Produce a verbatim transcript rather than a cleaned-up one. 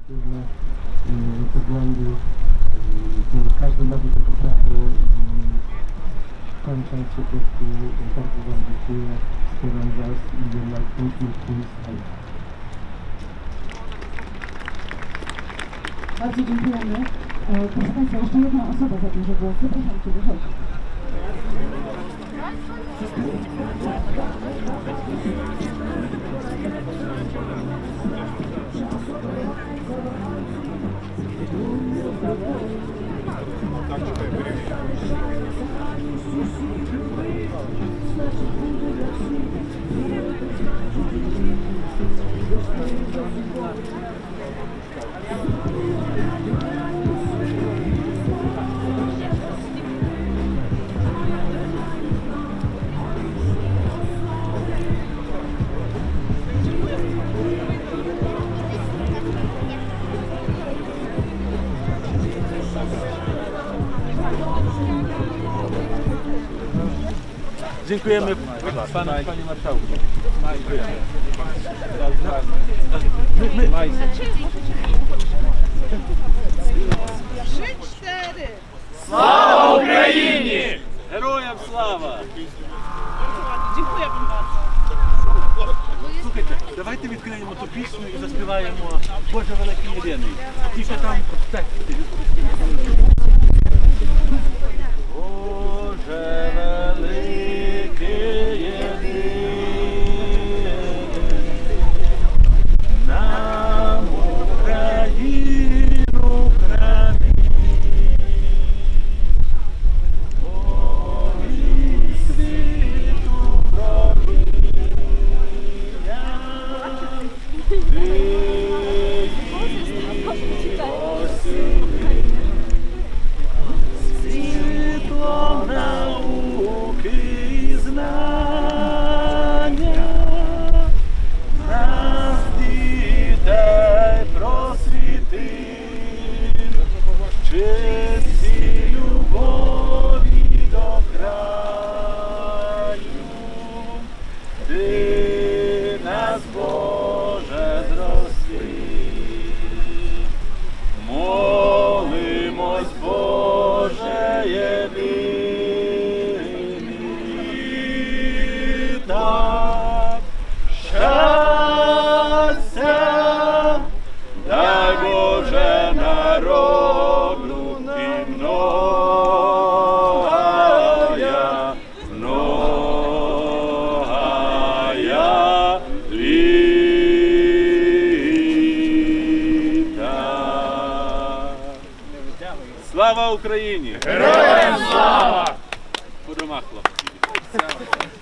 Różne poglądy, każdy ma do tego prawo. Kończąc po prostu bardzo Wam dziękuję, wspieram Was i jednak piękny film stoi. Bardzo dziękujemy. Proszę Państwa, jeszcze jedna osoba zabierze głos. Zapraszam Cię, wychodź. Dziękujemy Panu, Panie Marszałku. My, my. Trzy, cztery! Слава Україні! Героям слава! Dziękuję Wam bardzo. Слухайте, давайте відкриємо ту пісню і заспіваємо Боже великий єдиний. Тільки там тексти. Боже великий єдиний, нам Україну храни. Ой, світу проміння, ти світлом науки і знання нас дітей просвіти, чисті любові до краю, ти нас, Боже, зрости. Молимось, Боже єдиний, так, щастя, дай Боже народу і многая, многая літа. Слава Україні! Героям слава! По домах, хлопці.